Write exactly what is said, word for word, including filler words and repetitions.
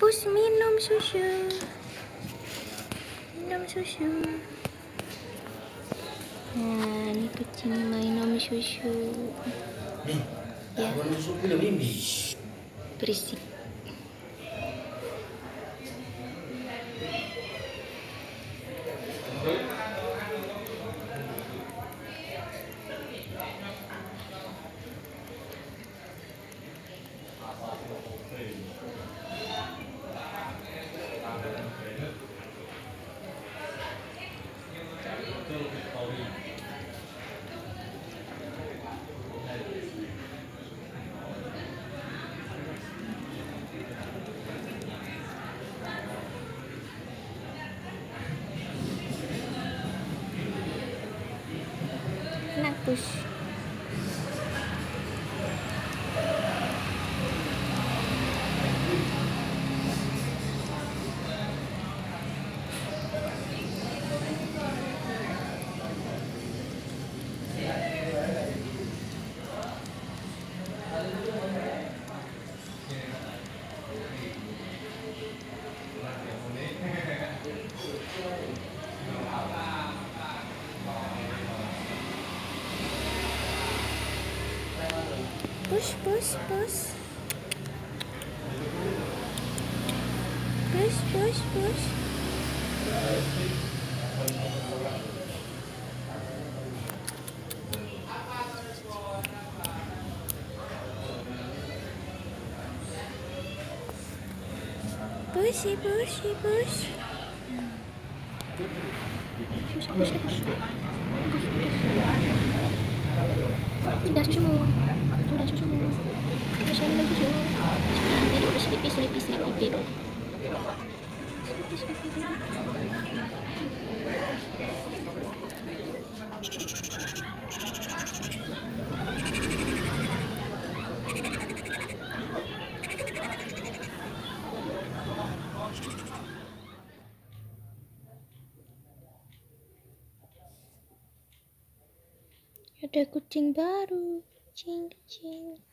Pus minum susu. Minum susu. Nah, ini kucing minum susu. Ya. Berisik. Enak pus. Push, push, push. Push, push, push. Pushy, pushy, push. Push, push, push. Udah susu. Udah susu. Susu, udah susu. Ini udah sleepy, sleepy, sleepy, baby. Ada kucing baru, kucing kucing.